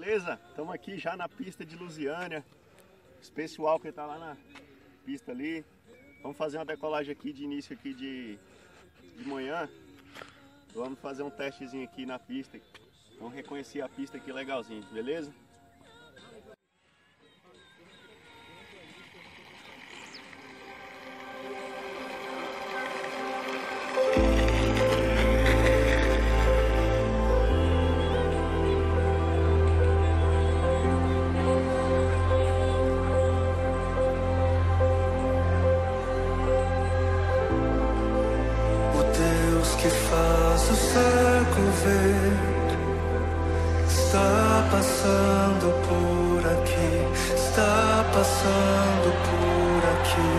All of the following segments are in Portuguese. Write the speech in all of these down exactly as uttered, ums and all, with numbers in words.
beleza? Estamos aqui já na pista de Lusiânia. Esse pessoal que está lá na pista ali. Vamos fazer uma decolagem aqui de início aqui de, de manhã. Vamos fazer um testezinho aqui na pista. Vamos reconhecer a pista aqui legalzinho, beleza? Que faz o cego ver, está passando por aqui, está passando por aqui.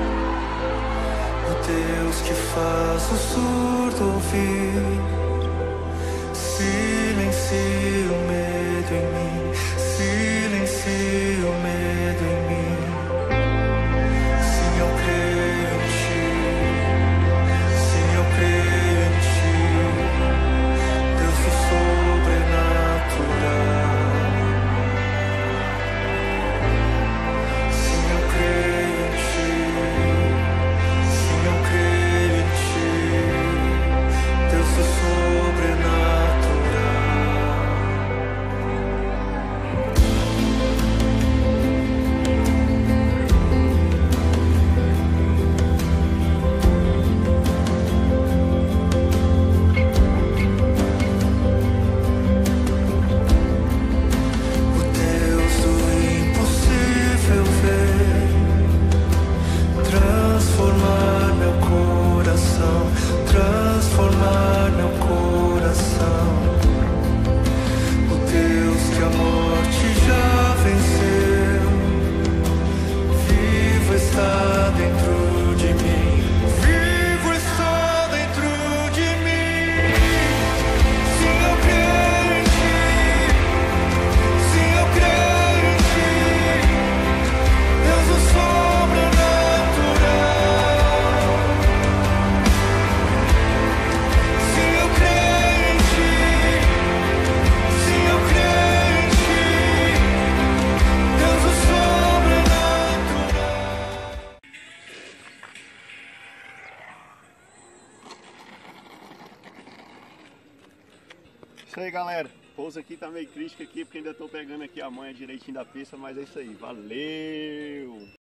O Deus que faz o surdo ouvir, silencia o medo em mim, silencia o medo em mim. Sim, eu creio em ti, sim, eu creio. Isso aí, galera. O pouso aqui tá meio crítico aqui porque ainda tô pegando aqui a manha direitinho da pista, mas é isso aí. Valeu!